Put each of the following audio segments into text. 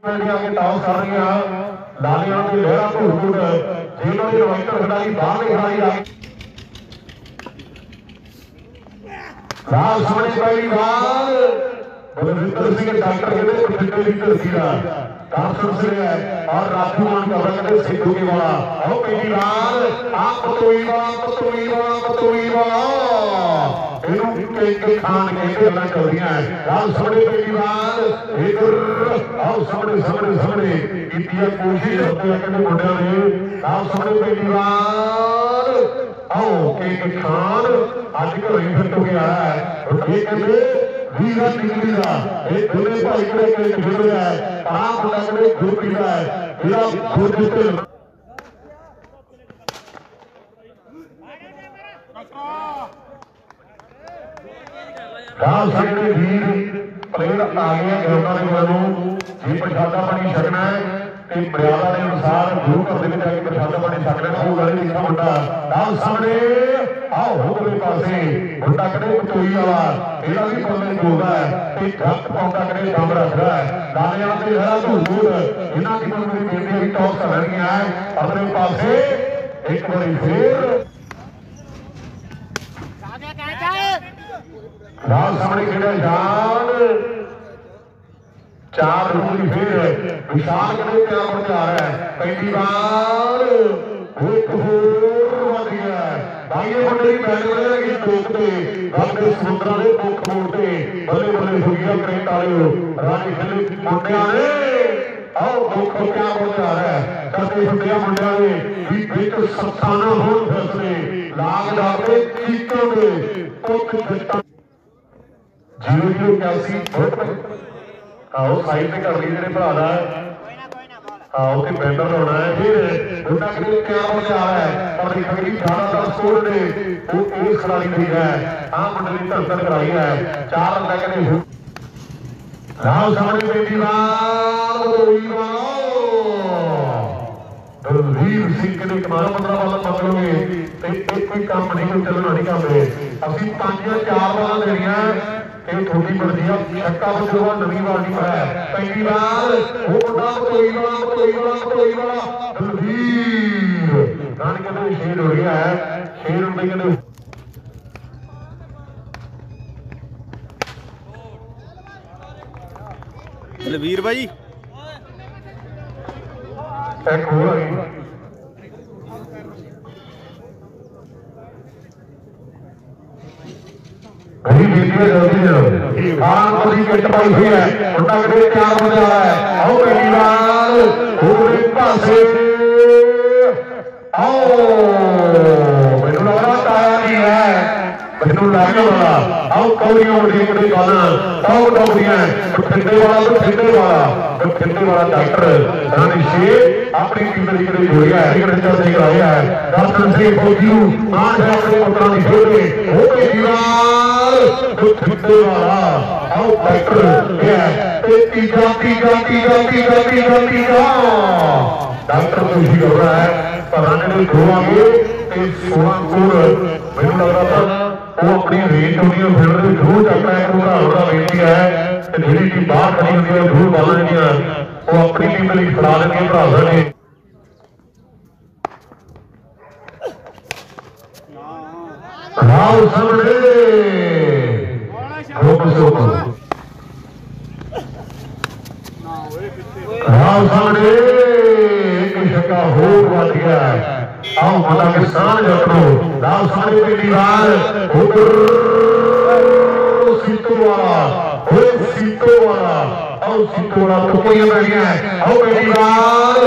toss कर रही लालियां की लहरा धूड़ जेलों के रवायती खिलाड़ी बाहर खिलाड़ी लाल सोने पहली बार बलविंदर सिंह डॉक्टर कहते दर्शन से और राजकुमार का रंग सिद्धू के वाला आओ पहली बार आप खान के गल्ला चल रही है लाल सोने पहली बार इधर आओ सामने इतिया कोशिश करते हैं कहते मुंडे ने लाल सोने पहली बार आओ खान आजकल रिफिट हो गया है ये कहते वीरा निकलेगा एक दुनिया पर इकड़े के खेल रहा है आराम लगने ग्रुप पीड़ा है मेरा खुद से राम सिंह के वीर प्लेयर आ गए ग्राउंडां ਦੇ ਵੱਲੋਂ ਜੀ ਪ੍ਰਸ਼ਾਦਾ ਪਾਣੀ ਛਕਣਾ ਹੈ ਤੇ ਮਰਿਆਦਾ ਦੇ ਅਨੁਸਾਰ ਗੁਰੂ ਘਰ ਦੇ ਵਿੱਚ ਆ ਕੇ ਪ੍ਰਸ਼ਾਦਾ ਪਾਣੀ ਛਕ ਲੈਣਾ ਉਹ ਵਾਲੇ ਲਿਖਾ ਮੁੰਡਾ ਰਾਮ ਸਾਹਮਣੇ आओ होगले पासे मुंडा कड़े कटोई वाला ਇਹਦਾ ਵੀ ਬੰਦੇ ਬੋਲਦਾ ਹੈ ਕਿ ਜੱਟ ਪੌਂਦਾ ਕਰੇ ਦਮ ਰੱਖਦਾ ਹੈ ਦਾਣਿਆਂ ਤੇ ਹਰਾ ਧੂੜ ਇਹਨਾਂ ਦੀ ਬੰਦੇ ਦੀ ਬੇਨਤੀ ਵੀ ਟੌਸ ਕਰਨੀਆਂ ਹੈ ਅਗਲੇ ਪਾਸੇ ਇੱਕ ਵਾਰੀ ਫੇਰ ਰਾਮ ਸਾਹਮਣੇ ਖੇਡਿਆ ਜਾਨ ਚਾਰ ਰੁਪਏ ਫੇਰ ਵਿਸ਼ਾਲ ਕਰੇ ਪਿਆਰ ਬਣ ਜਾ ਰਿਹਾ ਹੈ ਪਹਿਲੀ ਵਾਰ ਇੱਕ ਹੋਰ ਵਧ ਗਿਆ भाइयों मंडली बैठ लगी टोकते रंग समुद्र के मुख मोड़ते बल्ले बल्ले सुगिया करेंट आए रानी खली मुंडिया ने आओ मुख क्या बोलता है कदे सुटिया मुंडिया ने भी बिच सत्ताना होण फैसले लाग डाके चीकों दे पुत खट्टा 0081 आओ साइड पे कर ली जेडे भरा दा आओ ते बैनर लाना है फिर उनका खेल क्या होने आ रहा है और देखिए ज्यादातर स्कोर ने वो एक खिलाड़ी दी है हां मंडली धरतन कराई है 4 रन तक ने राव सामने पे दीवार दलवीर सिंह के कमाल 15 बाल पकड़ोगे ते एक कोई काम नहीं चलना नहीं करते ਅਸੀਂ 5-4 ਬਾਲਾਂ ਦੇਣੀਆਂ ਇਹ ਥੋੜੀ ਮਰਜ਼ੀ ਆ ਛੱਕਾ ਬਚੂਗਾ ਨਵੀਂ ਬਾਲਟੀ ਹੈ ਪਹਿਲੀ ਵਾਰ ਉਹ ਮੁੰਡਾ ਬਤੋਈ ਵਾਲਾ ਦਲਵੀਰ ਰਾਣੀ ਕਹਿੰਦੇ ਸ਼ੇਰ ਹੋ ਰਿਹਾ ਹੈ ਸ਼ੇਰ ਹੁੰਦੇ ਕਹਿੰਦੇ ਦਲਵੀਰ ਬਾਈ ਇੱਕ ਹੋਰ ਆ ਗਈ बड़ी बेटियां जल्दी जाओ आराम बड़ी किट पाई हुई है मुंडा कड़े तैयार होने वाला है आओ पहली बार पूरे पासे आओ मैनू लग रहा ताया नहीं है मैनू लगने वाला आओ कौड़ियां बड़ी बड़ी गाना आओ कौड़ियां ठंडे वाला डॉक्टर रानी शेर अपनी टीम में निकले जोड़िया है निकले से कराया है दर्शन सिंह फौजी मान है अपने पुत्रों की खेल हो गई दीवार ठंडे वाला आओ डॉक्टर ये तीजा डॉक्टर कोशिश कर रहा है पर आने में धोआंगे 16 स्कोर मैंने लग रहा था वो अपनी रेंज होनी है फिर जरूर चलना है उनका बेटी है जी टीम बाहर खड़ी होती है जरूर बाल देंगे वो अपनी टीम में खिला देंगे भरा ने राव सामने एक छक्का हो बच गया आओ माता के साथ जपनो राव सामने पहली बार उधर सीतो वाला आओ सीतो वाला तो कोई नहीं है आओ पहली बार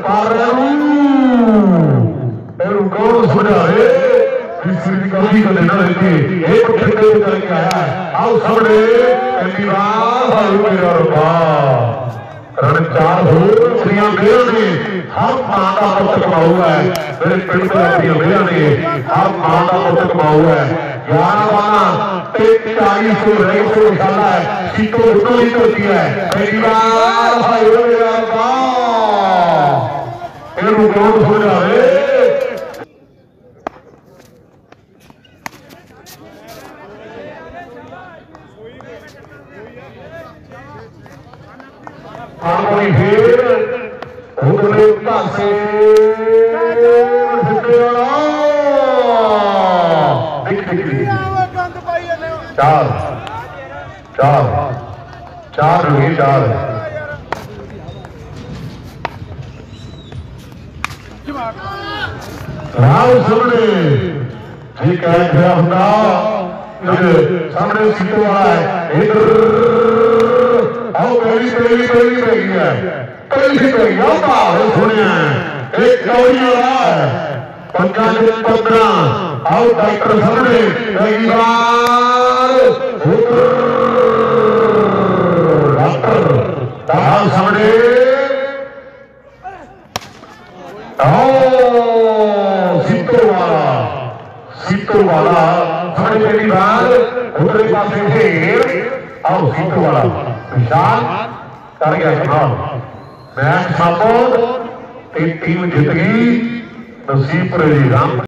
पारू कौन सुना है कभी कर लेना रहती एक ठंडे करके आया आओ सामने पहली बार मेरा रुपा रण 4 हो श्रिया मेरा ने हर मां का पुत्र कमाऊ है मेरे पिंड को अपनी मेरा ने हर मां का पुत्र कमाऊ है 11 वाला 40 निशाना है सीटों उठो ही करती है पहली बार भाई मेरा रुपा कौन सुना है फिर उधरले पासे चार चार चार हुई चार राव सामने ठीक है होगा सामने सीटों वाला है इधर आओ पहली पहली पहली पहली है पहली पहली होगा सुनिए एक कौड़ी वाला है 15 आओ डॉक्टर सामने पहली बार डॉक्टर आओ सामने आओ सीटों वाला सामने पहली बार उधर पासे फिर आओ सीटों वाला विशाल कर गया जनाब मैच सापो टीम जीत गई नसीब राम